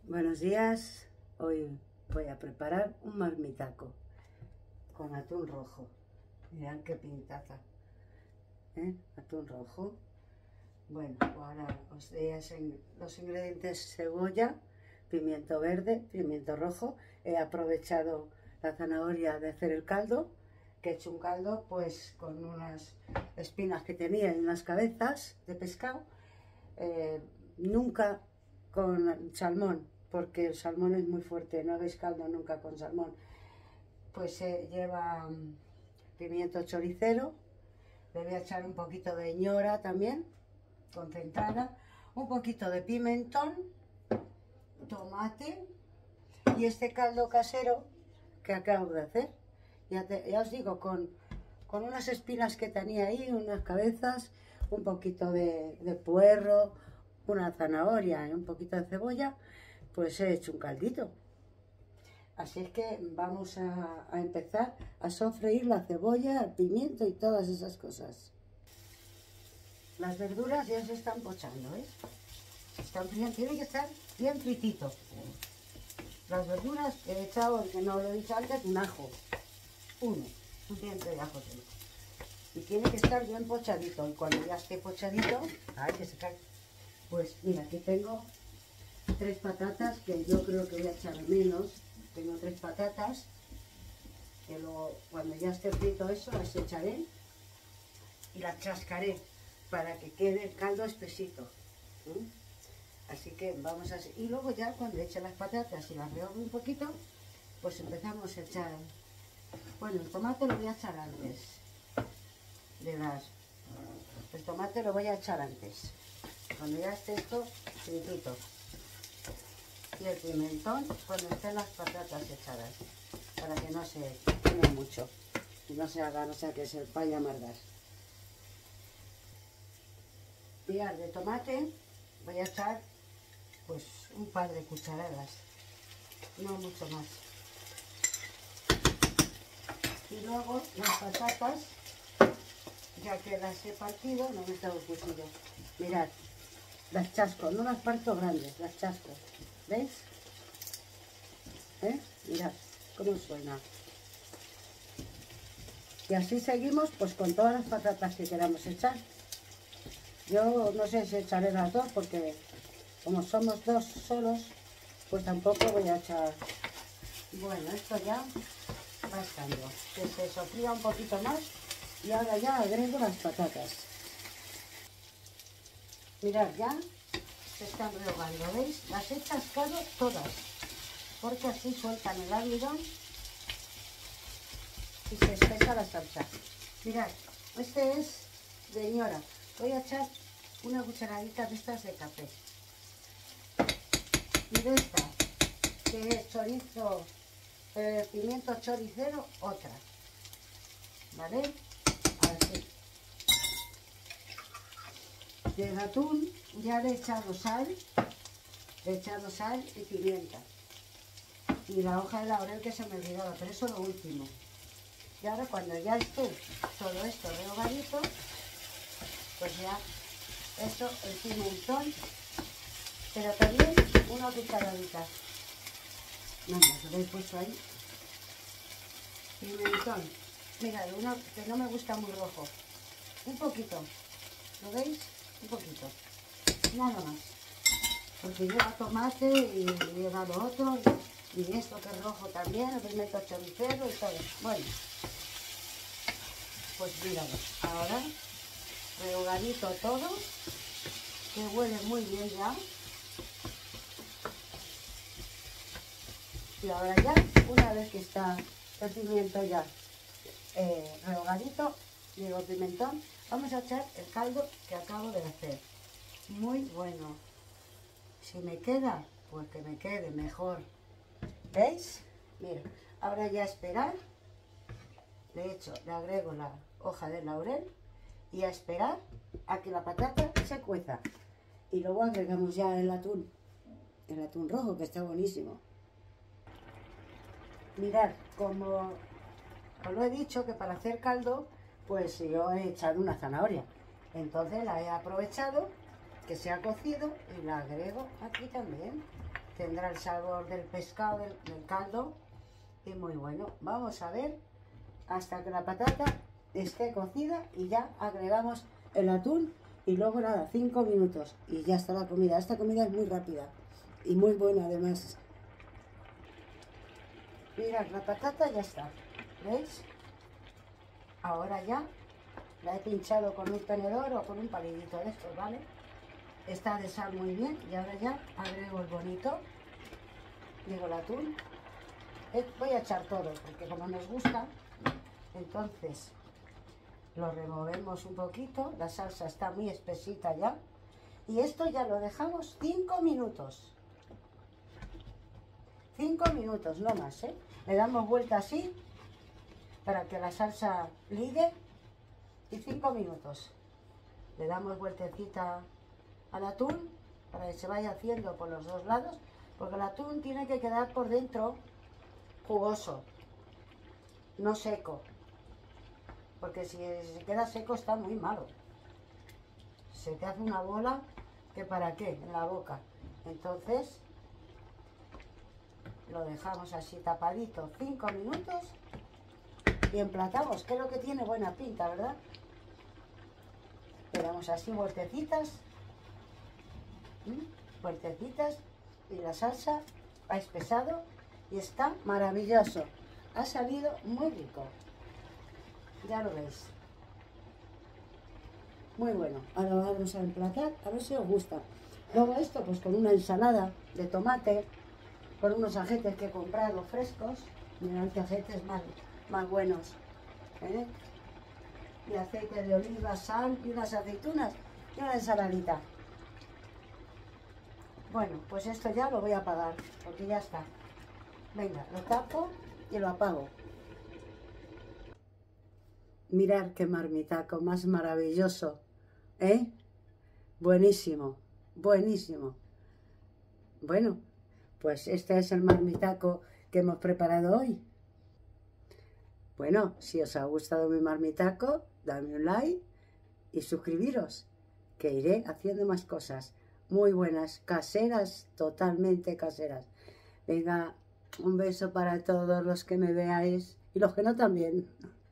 Buenos días, hoy voy a preparar un marmitaco con atún rojo. Mirad qué pintaza, atún rojo. Bueno, ahora os doy los ingredientes: cebolla, pimiento verde, pimiento rojo. He aprovechado la zanahoria de hacer el caldo, que he hecho un caldo pues con unas espinas que tenía y unas cabezas de pescado. Nunca con salmón, porque el salmón es muy fuerte, no hagáis caldo nunca con salmón. Pues lleva pimiento choricero, le voy a echar un poquito de ñora también, concentrada, un poquito de pimentón, tomate y este caldo casero que acabo de hacer. Ya os digo, con unas espinas que tenía ahí, unas cabezas, un poquito de puerro, una zanahoria y un poquito de cebolla, pues he hecho un caldito. Así es que vamos a empezar a sofreír la cebolla, el pimiento y todas esas cosas. Las verduras ya se están pochando, ¿ves? Tienen que estar bien frititos. Las verduras he echado, que no lo he dicho antes, un ajo. Un diente de ajo tengo. Y tiene que estar bien pochadito. Y cuando ya esté pochadito, ay, que se cae. Pues mira, aquí tengo 3 patatas, que yo creo que voy a echar menos. Tengo 3 patatas, que luego, cuando ya esté frito eso, las echaré y las chascaré para que quede el caldo espesito. Así que vamos a... Y luego ya cuando eche las patatas y las rehogue un poquito, pues empezamos a echar... Bueno, el tomate lo voy a echar antes. El tomate lo voy a echar antes. Cuando ya esté esto fritito. Y el pimentón cuando estén las patatas echadas. Para que no se queme mucho. Y no se haga, no sea que se vaya a amargar. Mirad, de tomate voy a echar pues un par de cucharadas. No mucho más. Y luego las patatas, ya que las he partido, no me tengo cuchillo. Mirad, las chasco, no las parto grandes, las chasco. ¿Veis? Mirad cómo suena. Y así seguimos pues con todas las patatas que queramos echar. Yo no sé si echaré las dos porque como somos 2 solos, pues tampoco voy a echar. Bueno, esto ya va estando. Que se sofría un poquito más y ahora ya agrego las patatas. Mirad, ya se están rehogando, ¿veis? Las he chascado todas, porque así sueltan el almidón y se espesa la salsa. Mirad, este es de ñora. Voy a echar una cucharadita de estas de café. Y de esta, que es chorizo, pimiento choricero, otra. ¿Vale? Así. Del atún ya le he echado sal y pimienta. Y la hoja de laurel que se me olvidaba, pero eso es lo último. Y ahora cuando ya esté todo esto rehogadito, pues ya eso, el pimentón, pero también una cucharadita. No, lo he puesto ahí. Pimentón. Mirad, uno que no me gusta muy rojo. Un poquito. ¿Lo veis? Un poquito. Nada más. Porque lleva tomate y lleva lo otro. Y esto que es rojo también, el pimiento choricero y todo. Bueno. Pues mirad, ahora rehogadito todo, que huele muy bien ya. Y ahora ya, una vez que está el pimiento ya rehogadito, digo pimentón, vamos a echar el caldo que acabo de hacer. Muy bueno. Si me queda, pues que me quede mejor. ¿Veis? Mira, ahora ya esperar. Le agrego la hoja de laurel y a esperar a que la patata se cueza. Y luego agregamos ya el atún rojo, que está buenísimo. Mirad, como os lo he dicho, que para hacer caldo, pues yo he echado una zanahoria. Entonces la he aprovechado, que se ha cocido, y la agrego aquí también. tendrá el sabor del pescado, del caldo, y muy bueno. Vamos a ver hasta que la patata esté cocida y ya agregamos el atún y luego nada, 5 minutos y ya está la comida. Esta comida es muy rápida y muy buena además. Mirad, la patata ya está, ¿veis? Ahora ya la he pinchado con un tenedor o con un palillito de estos, ¿vale? Está de sal muy bien y ahora ya agrego el bonito, digo el atún. Voy a echar todo porque como nos gusta, entonces lo removemos un poquito. La salsa está muy espesita ya y esto ya lo dejamos 5 minutos. 5 minutos, no más, ¿eh? Le damos vuelta así para que la salsa ligue y 5 minutos. Le damos vueltecita al atún para que se vaya haciendo por los dos lados, porque el atún tiene que quedar por dentro jugoso, no seco, porque si se queda seco está muy malo. Se te hace una bola que para qué en la boca. Entonces lo dejamos así tapadito 5 minutos y emplatamos, que es lo que tiene buena pinta, ¿verdad? Le damos así vueltecitas, vueltecitas y la salsa ha espesado y está maravilloso. Ha salido muy rico, ya lo veis. Muy bueno. Ahora vamos a emplatar, a ver si os gusta. Luego esto pues con una ensalada de tomate, con unos ajetes que he comprado frescos, mirad qué ajetes más buenos, ¿eh? Y aceite de oliva, sal y unas aceitunas y una ensaladita. Bueno, pues esto ya lo voy a apagar porque ya está. Venga, lo tapo y lo apago. Mirad qué marmitaco más maravilloso, ¿eh? Buenísimo, buenísimo. Bueno, pues este es el marmitaco que hemos preparado hoy. Bueno, si os ha gustado mi marmitaco, dadme un like y suscribiros, que iré haciendo más cosas muy buenas, caseras, totalmente caseras. Venga, un beso para todos los que me veáis y los que no también.